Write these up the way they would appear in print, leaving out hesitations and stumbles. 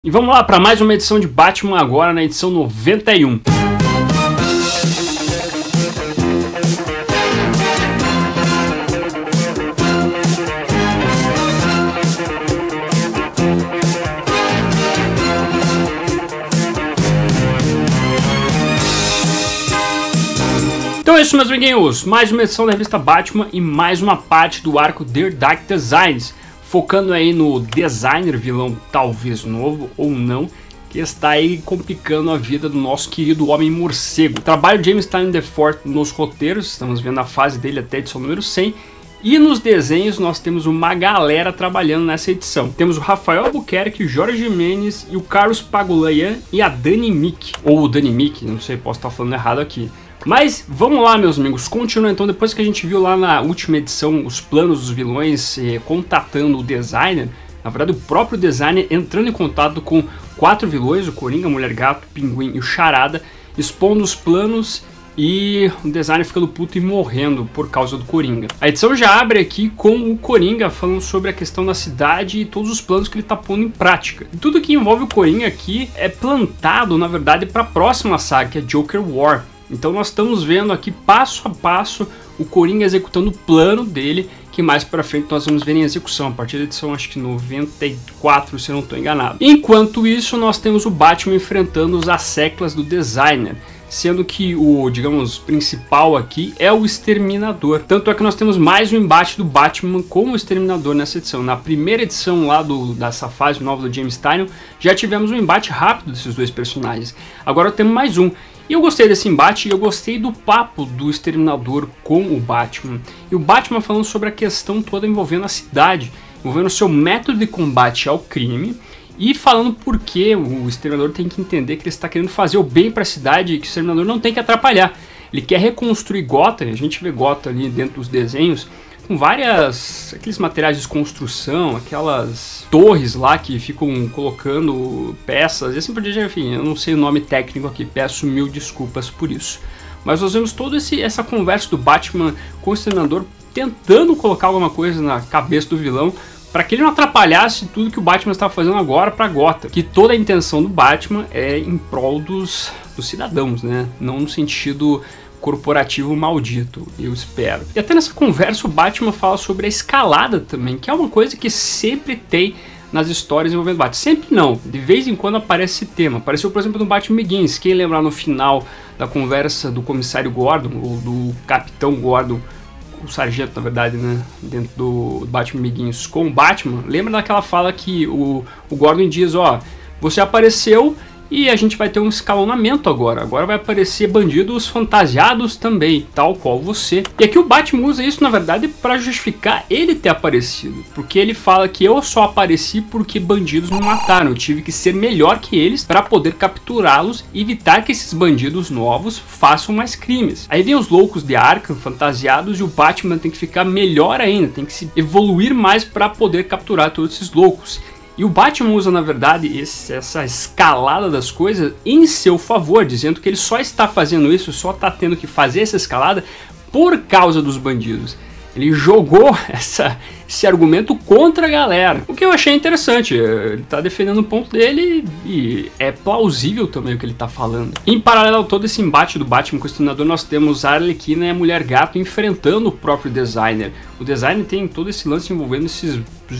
E vamos lá para mais uma edição de Batman agora na edição 91. Então é isso, meus amiguinhos, mais uma edição da revista Batman e mais uma parte do arco The Dark Designs, focando aí no designer, vilão talvez novo ou não, que está aí complicando a vida do nosso querido Homem-Morcego. O trabalho de James Tynion IV nos roteiros, estamos vendo a fase dele até a edição número 100, e nos desenhos nós temos uma galera trabalhando nessa edição. Temos o Rafael Albuquerque, o Jorge Jimenez e o Carlos Pagulayan e a Dani Mick, ou Dani Mick, não sei, posso estar falando errado aqui. Mas vamos lá, meus amigos, continua então, depois que a gente viu lá na última edição os planos dos vilões contatando o designer, na verdade o próprio designer entrando em contato com 4 vilões, o Coringa, a Mulher-Gato, o Pinguim e o Charada, expondo os planos e o designer ficando puto e morrendo por causa do Coringa. A edição já abre aqui com o Coringa falando sobre a questão da cidade e todos os planos que ele está pondo em prática. E tudo que envolve o Coringa aqui é plantado, na verdade, para a próxima saga, que é Joker War. Então nós estamos vendo aqui passo a passo o Coringa executando o plano dele, que mais pra frente nós vamos ver em execução, a partir da edição acho que 94, se eu não estou enganado. Enquanto isso, nós temos o Batman enfrentando os asseclas do designer, sendo que o, digamos, principal aqui é o Exterminador. Tanto é que nós temos mais um embate do Batman com o Exterminador nessa edição. Na primeira edição lá dessa fase nova do James Tynion, já tivemos um embate rápido desses dois personagens. Agora temos mais um. E eu gostei desse embate e eu gostei do papo do Exterminador com o Batman. E o Batman falando sobre a questão toda envolvendo a cidade, envolvendo o seu método de combate ao crime e falando por que o Exterminador tem que entender que ele está querendo fazer o bem para a cidade e que o Exterminador não tem que atrapalhar. Ele quer reconstruir Gotham, a gente vê Gotham ali dentro dos desenhos, com aqueles materiais de construção, aquelas torres lá que ficam colocando peças, e assim por diante, enfim, eu não sei o nome técnico aqui, peço mil desculpas por isso. Mas nós vemos toda essa conversa do Batman com o Exterminador tentando colocar alguma coisa na cabeça do vilão, para que ele não atrapalhasse tudo que o Batman estava fazendo agora para Gotham. Que toda a intenção do Batman é em prol dos cidadãos, né? Não no sentido corporativo maldito, eu espero. E até nessa conversa o Batman fala sobre a escalada também, que é uma coisa que sempre tem nas histórias envolvendo Batman. Sempre não, de vez em quando aparece esse tema. Apareceu, por exemplo, no Batman Begins. Quem lembrar no final da conversa do comissário Gordon, ou do capitão Gordon, o sargento, na verdade, né, dentro do Batman Begins com o Batman, lembra daquela fala que o Gordon diz, ó, você apareceu e a gente vai ter um escalonamento agora. Agora vai aparecer bandidos fantasiados também, tal qual você. E aqui o Batman usa isso, na verdade, para justificar ele ter aparecido. Porque ele fala que eu só apareci porque bandidos me mataram. Eu tive que ser melhor que eles para poder capturá-los e evitar que esses bandidos novos façam mais crimes. Aí vem os loucos de Arkham fantasiados e o Batman tem que ficar melhor ainda. Tem que se evoluir mais para poder capturar todos esses loucos. E o Batman usa, na verdade, essa escalada das coisas em seu favor, dizendo que ele só está fazendo isso, só está tendo que fazer essa escalada por causa dos bandidos. Ele jogou esse argumento contra a galera, o que eu achei interessante. Ele está defendendo o ponto dele e é plausível também o que ele está falando. Em paralelo a todo esse embate do Batman com o Exterminador, nós temos a Arlequina e a Mulher-Gato enfrentando o próprio designer. O designer tem todo esse lance envolvendo esses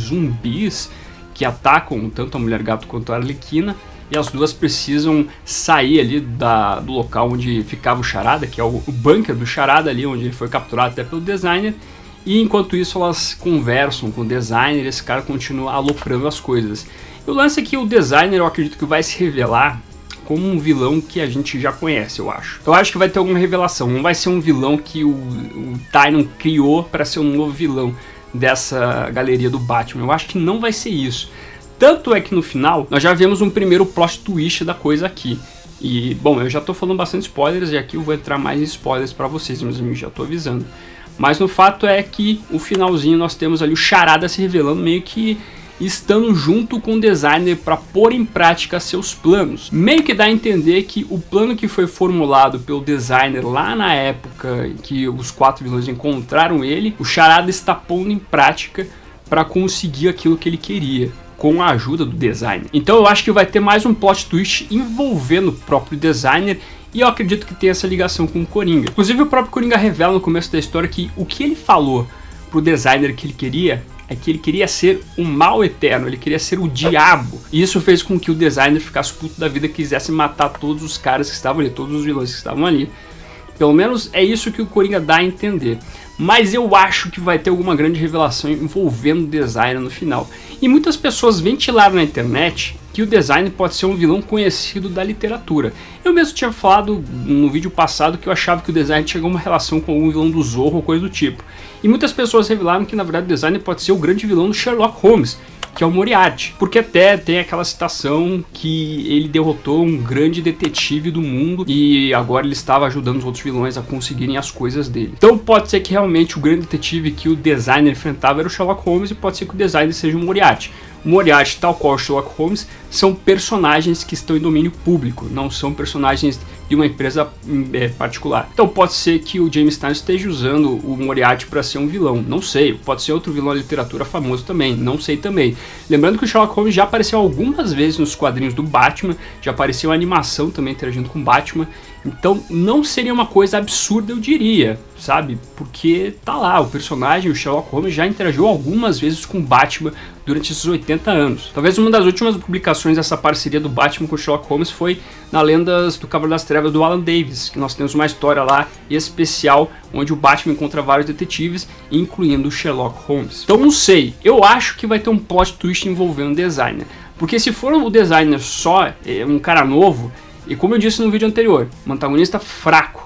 zumbis que atacam tanto a Mulher-Gato quanto a Arlequina, e as duas precisam sair ali do local onde ficava o Charada, que é o bunker do Charada ali, onde ele foi capturado até pelo designer, e enquanto isso elas conversam com o designer e esse cara continua aloprando as coisas. E o lance é que o designer, eu acredito que vai se revelar como um vilão que a gente já conhece, eu acho. Eu acho que vai ter alguma revelação, não vai ser um vilão que o Tynion criou para ser um novo vilão dessa galeria do Batman. Eu acho que não vai ser isso. Tanto é que no final nós já vemos um primeiro plot twist da coisa aqui. E, bom, eu já tô falando bastante spoilers e aqui eu vou entrar mais em spoilers para vocês, meus amigos, já tô avisando. Mas no fato é que o finalzinho nós temos ali o Charada se revelando meio que estando junto com o designer para pôr em prática seus planos. Meio que dá a entender que o plano que foi formulado pelo designer lá na época em que os 4 vilões encontraram ele, o Charada está pondo em prática para conseguir aquilo que ele queria. com a ajuda do designer. Então eu acho que vai ter mais um plot twist envolvendo o próprio designer, e eu acredito que tem essa ligação com o Coringa. Inclusive o próprio Coringa revela no começo da história que o que ele falou pro designer que ele queria é que ele queria ser o mal eterno, ele queria ser o diabo. E isso fez com que o designer ficasse puto da vida e quisesse matar todos os caras que estavam ali, todos os vilões que estavam ali. Pelo menos é isso que o Coringa dá a entender. Mas eu acho que vai ter alguma grande revelação envolvendo o designer no final. E muitas pessoas ventilaram na internet que o designer pode ser um vilão conhecido da literatura. Eu mesmo tinha falado no vídeo passado que eu achava que o designer tinha alguma relação com algum vilão do Zorro ou coisa do tipo. E muitas pessoas revelaram que na verdade o designer pode ser o grande vilão do Sherlock Holmes, que é o Moriarty, porque até tem aquela citação que ele derrotou um grande detetive do mundo e agora ele estava ajudando os outros vilões a conseguirem as coisas dele. Então pode ser que realmente o grande detetive que o designer enfrentava era o Sherlock Holmes, e pode ser que o designer seja o Moriarty. O Moriarty, tal qual o Sherlock Holmes, são personagens que estão em domínio público, não são personagens de uma empresa particular. Então pode ser que o James Tynion esteja usando o Moriarty para ser um vilão, não sei. Pode ser outro vilão da literatura famoso também, não sei também. Lembrando que o Sherlock Holmes já apareceu algumas vezes nos quadrinhos do Batman, já apareceu a animação também interagindo com o Batman, então não seria uma coisa absurda, eu diria, sabe? Porque tá lá, o personagem, o Sherlock Holmes, já interagiu algumas vezes com o Batman durante esses 80 anos. Talvez uma das últimas publicações dessa parceria do Batman com o Sherlock Holmes foi na Lendas do Cavaleiro das Trevas do Alan Davis, que nós temos uma história lá especial onde o Batman encontra vários detetives, incluindo o Sherlock Holmes. Então não sei, eu acho que vai ter um plot twist envolvendo o designer, porque se for o designer só um cara novo, e como eu disse no vídeo anterior, um antagonista fraco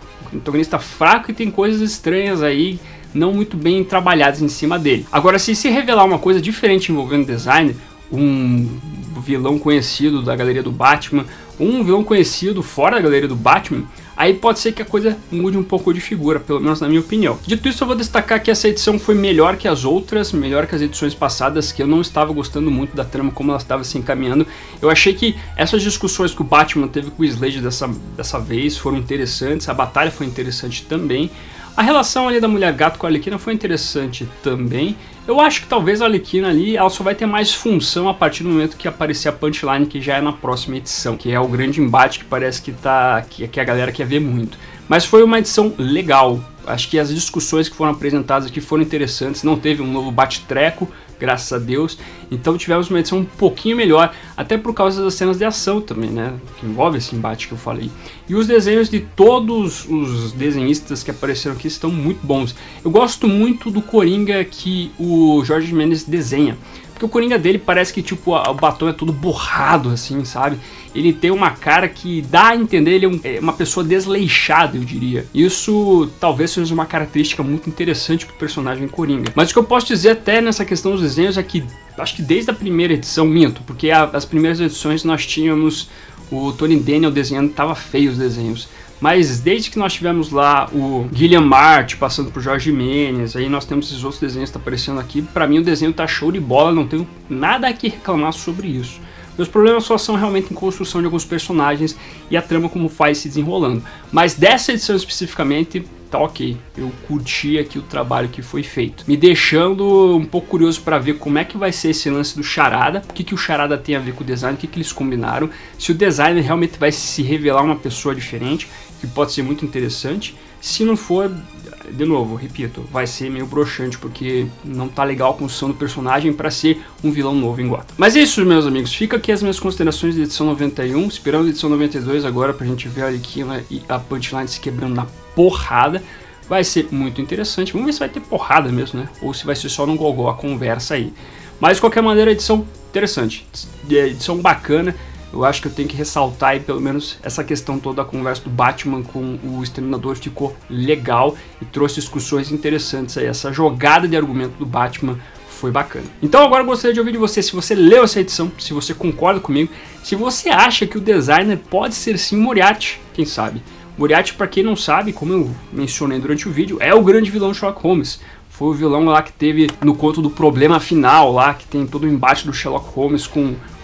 e tem coisas estranhas aí, não muito bem trabalhadas em cima dele. Agora, se revelar uma coisa diferente envolvendo o designer, um vilão conhecido da galeria do Batman, um vilão conhecido fora da galeria do Batman, aí pode ser que a coisa mude um pouco de figura, pelo menos na minha opinião. Dito isso, eu vou destacar que essa edição foi melhor que as outras, melhor que as edições passadas, que eu não estava gostando muito da trama como ela estava se encaminhando. Eu achei que essas discussões que o Batman teve com o Slade dessa vez foram interessantes, a batalha foi interessante também. A relação ali da Mulher Gato com a Arlequina foi interessante também. Eu acho que talvez a Arlequina ali, ela só vai ter mais função a partir do momento que aparecer a punchline, que já é na próxima edição, que é o grande embate que parece que a galera quer ver muito. Mas foi uma edição legal. Acho que as discussões que foram apresentadas aqui foram interessantes. Não teve um novo bate-treco, graças a Deus. Então tivemos uma edição um pouquinho melhor, até por causa das cenas de ação também, né? Que envolve esse embate que eu falei. E os desenhos de todos os desenhistas que apareceram aqui estão muito bons. Eu gosto muito do Coringa que o Jorge Mendes desenha. Porque o Coringa dele parece que tipo o batom é todo borrado assim, sabe? Ele tem uma cara que dá a entender, ele é uma pessoa desleixada, eu diria. Isso talvez seja uma característica muito interessante pro personagem Coringa. Mas o que eu posso dizer até nessa questão dos desenhos é que, acho que desde a primeira edição, minto, porque as primeiras edições nós tínhamos o Tony Daniel desenhando, tava feio os desenhos. Mas desde que nós tivemos lá o Guilherme Marte passando por Jorge Mendes, aí nós temos esses outros desenhos que estão aparecendo aqui, pra mim o desenho tá show de bola, não tenho nada aqui reclamar sobre isso. Meus problemas só são realmente em construção de alguns personagens e a trama como faz se desenrolando. Mas dessa edição especificamente, tá ok. Eu curti aqui o trabalho que foi feito. Me deixando um pouco curioso para ver como é que vai ser esse lance do Charada. O que o Charada tem a ver com o design, o que eles combinaram. Se o designer realmente vai se revelar uma pessoa diferente, que pode ser muito interessante. Se não for, de novo, repito, vai ser meio broxante, porque não tá legal a construção do personagem para ser um vilão novo em Gotham. Mas é isso, meus amigos, fica aqui as minhas considerações de edição 91, esperando a edição 92 agora pra gente ver a Arlequina e a punchline se quebrando na porrada. Vai ser muito interessante, vamos ver se vai ter porrada mesmo, né? Ou se vai ser só no gogó a conversa aí. Mas de qualquer maneira, edição interessante, edição bacana. Eu acho que eu tenho que ressaltar aí pelo menos essa questão toda da conversa do Batman com o Exterminador ficou legal e trouxe discussões interessantes aí. Essa jogada de argumento do Batman foi bacana. Então agora eu gostaria de ouvir de você se você leu essa edição, se você concorda comigo, se você acha que o designer pode ser sim Moriarty, quem sabe. Moriarty, para quem não sabe, como eu mencionei durante o vídeo, é o grande vilão de Sherlock Holmes. Foi o vilão lá que teve no conto do Problema Final, lá que tem todo o embate do Sherlock Holmes com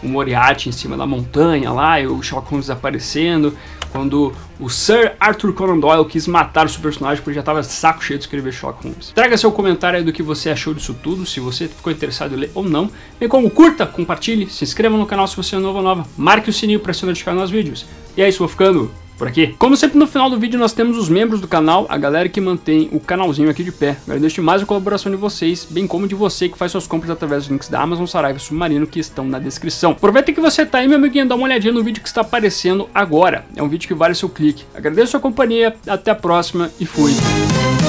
o Moriarty em cima da montanha lá, e o Sherlock Holmes desaparecendo, quando o Sir Arthur Conan Doyle quis matar o seu personagem porque já estava saco cheio de escrever Sherlock Holmes. Traga seu comentário aí do que você achou disso tudo, se você ficou interessado em ler ou não. Bem como curta, compartilhe, se inscreva no canal se você é novo ou nova, marque o sininho para ser notificado nos vídeos. E é isso, vou ficando por aqui. Como sempre, no final do vídeo nós temos os membros do canal, a galera que mantém o canalzinho aqui de pé. Agradeço demais a colaboração de vocês, bem como de você que faz suas compras através dos links da Amazon, Saraiva e Submarino que estão na descrição. Aproveita que você tá aí, meu amiguinho, dá uma olhadinha no vídeo que está aparecendo agora. É um vídeo que vale o seu clique. Agradeço a sua companhia, até a próxima e fui!